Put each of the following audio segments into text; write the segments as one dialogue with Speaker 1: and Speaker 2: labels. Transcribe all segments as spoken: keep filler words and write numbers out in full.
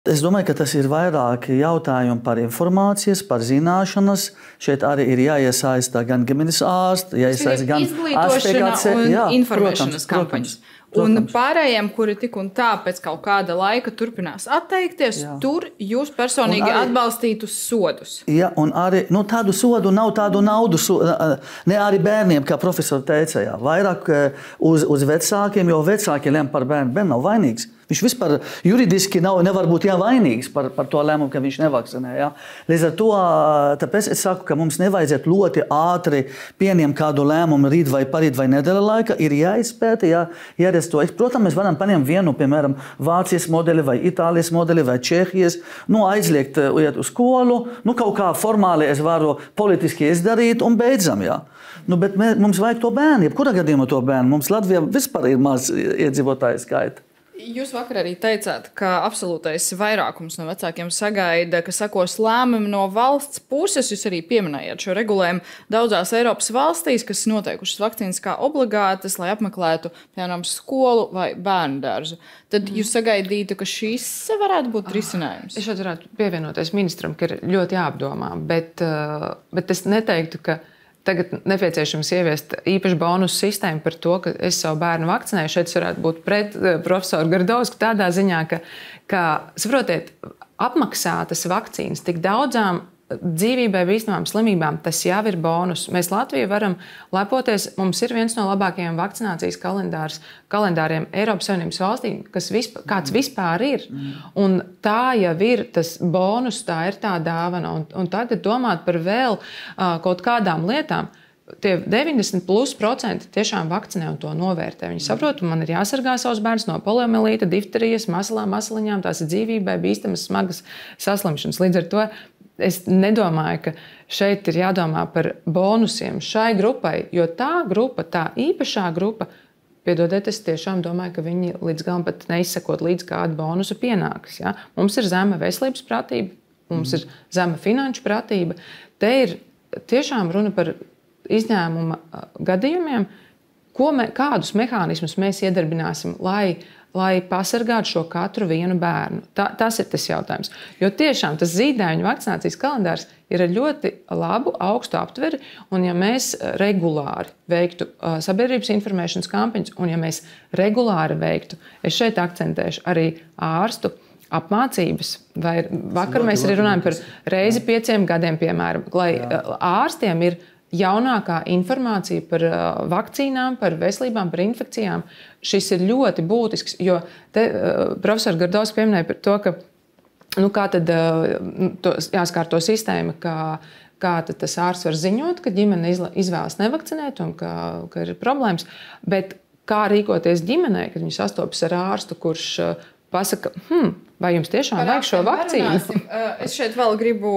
Speaker 1: Es domāju, ka tas ir vairāk jautājumi par informācijas, par zināšanas. Šeit arī ir jāiesaista gan ģimenes ārsti, jāiesaista gan
Speaker 2: izglītošana un jā, informēšanas kampaņas. Un pārējiem, kuri tik un tā pēc kaut kāda laika turpinās atteikties, jā. Tur jūs personīgi arī atbalstītu sodus.
Speaker 1: Jā, un arī nu, tādu sodu nav tādu naudu, ne arī bērniem, kā profesori teica, jā. Vairāk uz, uz vecākiem, jo vecāki lem par bērnu, bērnu nav vainīgs. Viņš vispār juridiski nav, nevar būt jāvainīgs par, par to lēmumu, ka viņš nevakcinē. Ja? Līdz ar to, tāpēc es saku, ka mums nevajadzētu ļoti ātri pieņemt kādu lēmumu rīt vai parīt vai nedēļa laika. Ir jāizpēta, jā, jāredz to. Protams, mēs varam paņemt vienu, piemēram, Vācijas modeli vai Itālijas modeli vai Čehijas, nu, aizliegt iet uz skolu, nu, kaut kā formāli es varu politiski izdarīt un beidzam, jā. Nu, bet mē, mums vajag to bērnu, jebkurā gadījumā to bērnu. Mums Latvijā vispār ir maz iedzīvotāju skaita.
Speaker 2: Jūs vakar arī teicāt, ka absolūtais vairākums no vecākiem sagaida, ka sekos lēmumi no valsts puses. Jūs arī pieminējāt šo regulējumu daudzās Eiropas valstīs, kas noteikušas vakcīnas kā obligātas, lai apmeklētu, piemēram, skolu vai bērnu dārzu. Tad mm. jūs sagaidītu, ka šīs varētu būt risinājums?
Speaker 3: Es šeit varētu pievienoties ministram, ka ir ļoti jāapdomā, bet, bet es neteiktu, ka tagad nepieciešams ieviest īpašu bonusu sistēmu par to, ka es savu bērnu vakcinēju. Šeit varētu būt pret profesoru Gardovsku tādā ziņā, ka, ka saprotiet, apmaksātas vakcīnas tik daudzām dzīvībai bīstamām slimībām, tas jau ir bonus. Mēs Latviju varam lepoties, mums ir viens no labākajiem vakcinācijas kalendāriem Eiropas Savienības valstīm, kas vispār, kāds vispār ir. Un tā jau ir tas bonus, tā ir tā dāvana. Un, un tagad domāt par vēl uh, kaut kādām lietām, tie deviņdesmit plus procenti tiešām vakcinē un to novērtē. Viņi saprot, man ir jāsargā savus bērnus no poliomielīta, difterijas, masalām, masaliņām, tās ir dzīvībai bīstamas smagas saslimšanas. Līdz ar to es nedomāju, ka šeit ir jādomā par bonusiem šai grupai, jo tā grupa, tā īpašā grupa, piedodiet, es tiešām domāju, ka viņi līdz galam pat neizsakot līdz kādu bonusu pienāks. Ja? Mums ir zema veselības pratība, mums ir zema finanšu pratība. Te ir tiešām runa par izņēmuma gadījumiem, ko me, kādus mehānismus mēs iedarbināsim, lai lai pasargātu šo katru vienu bērnu. Tā, tas ir tas jautājums. Jo tiešām tas zīdaiņu vakcinācijas kalendārs ir ar ļoti labu, augstu aptveri, un ja mēs regulāri veiktu uh, sabiedrības informēšanas kampaņas, un ja mēs regulāri veiktu, es šeit akcentēšu arī ārstu apmācības, vai vakar mēs arī runājam par reizi pieciem gadiem, piemēram, lai uh, ārstiem ir jaunākā informācija par uh, vakcīnām, par veselībām, par infekcijām. Šis ir ļoti būtisks, jo te uh, profesors Gardovs pieminēja par to, ka nu, kā tad uh, to, jāskārto sistēma, kā, kā tad tas ārsts var ziņot, ka ģimene izvēlas nevakcinēt un ka, ka ir problēmas, bet kā rīkoties ģimenei, kad viņi sastopas ar ārstu, kurš uh, pasaka, hm, vai jums tiešām
Speaker 2: Par
Speaker 3: vajag šo vakcīnu?
Speaker 2: Es šeit vēl gribu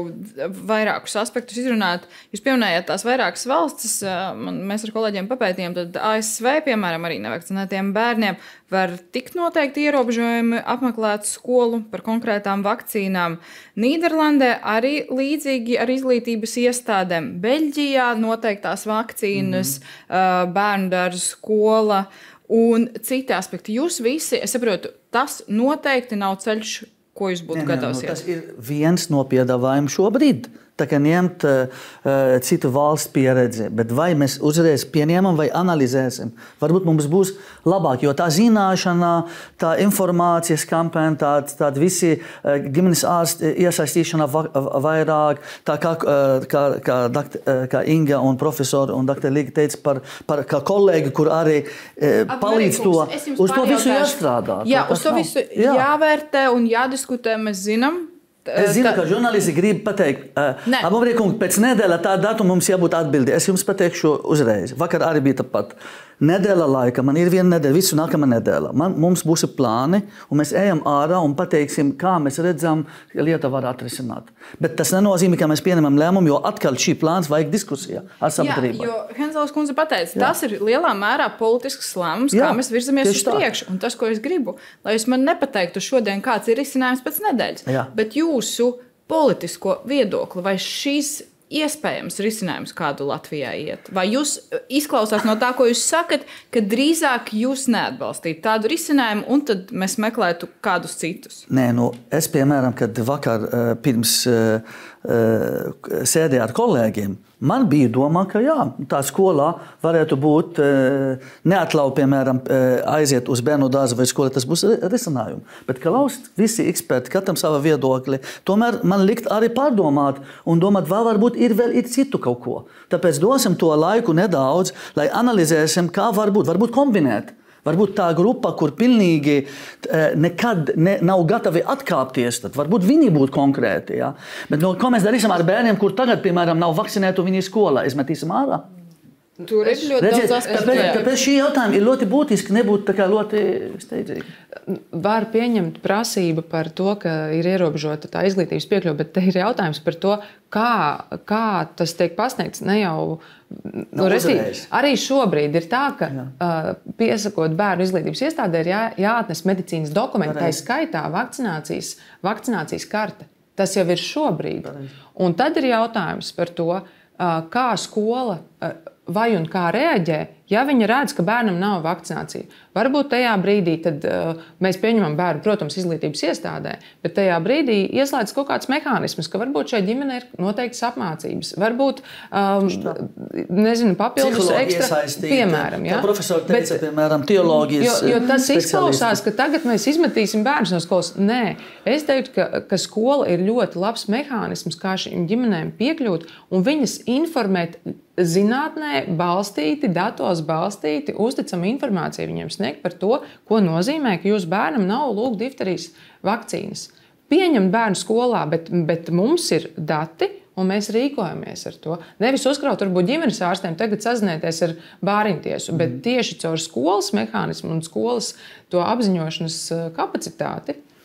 Speaker 2: vairākus aspektus izrunāt. Jūs pieminējāt tās vairākas valstis, mēs ar kolēģiem papētījām, tad A S V, piemēram, arī nevakcinētiem bērniem var tikt noteikti ierobežojumi apmeklēt skolu par konkrētām vakcīnām. Nīderlandē arī līdzīgi ar izglītības iestādēm. Beļģijā noteiktās vakcīnas, mm. bērnu dārza skola un citi aspekti. Jūs visi, es saprotu, tas noteikti nav ceļš, ko jūs būtu gatavs iet.
Speaker 1: Tas ir viens no piedāvājumiem šobrīd. Tā kā ņemt uh, citu valstu pieredzi, bet vai mēs uzreiz pieņemam vai analizēsim, varbūt mums būs labāk, jo tā zināšana, tā informācijas kampaņa, tā, tā visi uh, ģimenes ārsti iesaistīšana va, vairāk, tā kā, uh, kā, kā, dakt, uh, kā Inga un profesori un doktor Līga teica par, par kā kolēģi, kur arī uh, palīdz to, uz to visu jāstrādā.
Speaker 2: Jā, uz to visu jā. jāvērtē un jādiskutē, mēs zinām.
Speaker 1: Es zinu, ka žurnālisti grib pateikt, uh, pēc nedēļa tā datuma mums jābūt atbildi. Es jums pateikšu uzreiz. Vakar arī bija tāpat. Nedēļa laika, man ir viena nedēļa, visu nākamā nedēļa. Man, mums būs plāni, un mēs ejam ārā un pateiksim, kā mēs redzam, ka lieta var atrisināt. Bet tas nenozīmē, ka mēs pieņemam lēmumu, jo atkal šī plāns vajag diskusijā ar sabiedrību.
Speaker 2: Jā, jo Henzels kundze pateica, tas ir lielā mērā politisks lēmums, Jā, kā mēs virzamies uz priekšu. Un tas, ko es gribu, lai jūs man nepateiktu šodien, kāds ir risinājums pēc nedēļas, Jā. bet jūsu politisko viedokli, vai šīs iespējams risinājums, kādu Latvijā iet? Vai jūs izklausās no tā, ko jūs sakat, ka drīzāk jūs neatbalstītu tādu risinājumu, un tad mēs meklētu kādus citus?
Speaker 1: Nē, nu, es, piemēram, kad vakar pirms sēdēju ar kolēģiem, man bija domā, ka jā, tā skolā varētu būt neatļauj, piemēram, aiziet uz bērnu dārzu vai skolu, tas būs risinājumi. Bet klaust visi eksperti, katram sava viedokļi, tomēr man likt arī pārdomāt un domāt, vai varbūt ir vēl ir citu kaut ko. Tāpēc dosim to laiku nedaudz, lai analizēsim, kā varbūt, varbūt kombinēt. Varbūt tā grupa, kur pilnīgi nekad ne, nav gatavi atkāpties, tad varbūt viņi būtu konkrēti. Ja? Bet no, ko mēs darīsim ar bērniem, kur tagad, piemēram, nav vakcinēti un viņi ir skolā? Izmetīsim ārā?
Speaker 2: Tur ir ļoti
Speaker 1: Redziet,
Speaker 2: daudz aspektu.
Speaker 1: Tāpēc, tāpēc šī jautājuma ir ļoti būtiski, nebūtu tā kā ļoti steidzīgi.
Speaker 3: Var pieņemt prasību par to, ka ir ierobežota tā izglītības piekļuve, bet te ir jautājums par to, kā, kā tas tiek pasniegts. Ne jau, nu, restī, arī šobrīd ir tā, ka uh, piesakot bērnu izglītības iestādē ir jā, jāatnes medicīnas dokumenti, tā skaitā vakcinācijas, vakcinācijas karte. Tas jau ir šobrīd. Pareiz. Un tad ir jautājums par to, uh, kā skola uh, vai un kā reaģē, ja viņa redz, ka bērnam nav vakcinācija. Varbūt tajā brīdī tad, uh, mēs pieņemam bērnu, protams, izglītības iestādē, bet tajā brīdī ieslēdz kaut kāds mehānisms, ka varbūt šai ģimenei ir noteikts apmācības. Varbūt, um, nezinu, papildus ekstra, piemēram. Ja?
Speaker 1: Kā profesori teica, bet, piemēram, teologijas
Speaker 3: jo, jo tas izklausās, ka tagad mēs izmetīsim bērnus no skolas. Nē, es teiktu, ka, ka skola ir ļoti labs mehānisms, kā šīm ģimenēm piekļūt un viņas informēt zinātnē balstīti, datos balstīti, uzticama informācija viņiem sniegt par to, ko nozīmē, ka jūsu bērnam nav lūk difterijas vakcīnas. Pieņemt bērnu skolā, bet, bet mums ir dati, un mēs rīkojamies ar to. Nevis uzkraut varbūt ģimenes ārstiem, tagad sazinieties ar bāriņtiesu, bet tieši caur skolas mehānismu un skolas to apziņošanas kapacitāti